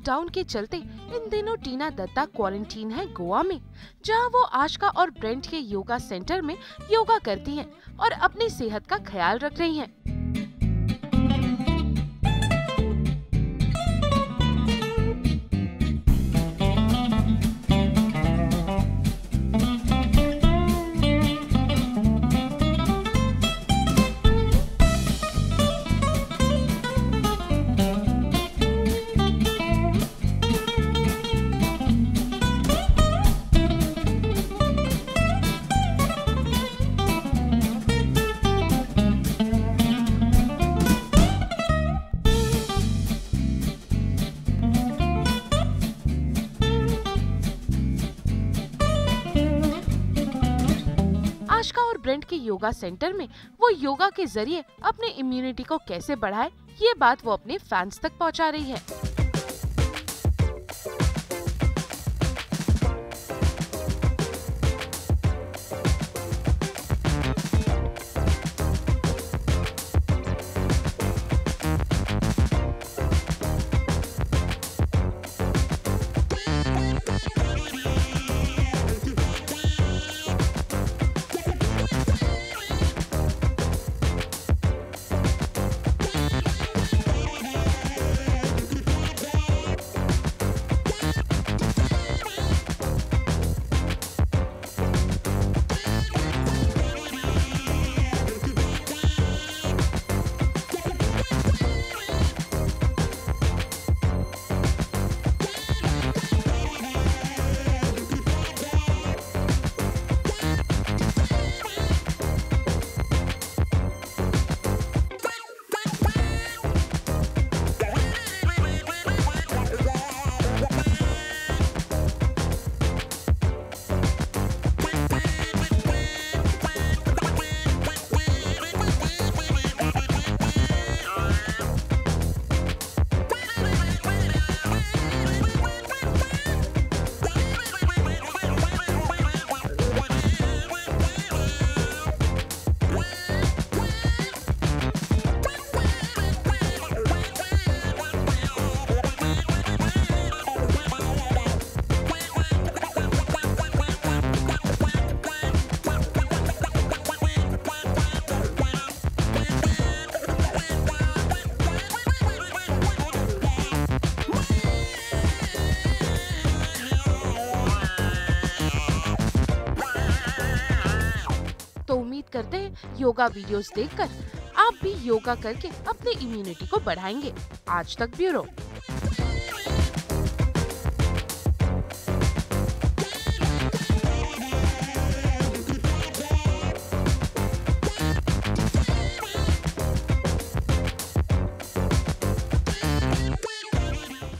Lockdown के चलते इन दिनों टीना दत्ता क्वारंटीन है गोवा में, जहां वो आशका और ब्रेंट के योगा सेंटर में योगा करती हैं और अपनी सेहत का ख्याल रख रही हैं। आशका और ब्रेंट के योगा सेंटर में वो योगा के जरिए अपने इम्यूनिटी को कैसे बढ़ाए, ये बात वो अपने फैंस तक पहुंचा रही है। तो उम्मीद करते हैं योगा वीडियोस देखकर आप भी योगा करके अपने इम्यूनिटी को बढ़ाएंगे। आज तक ब्यूरो।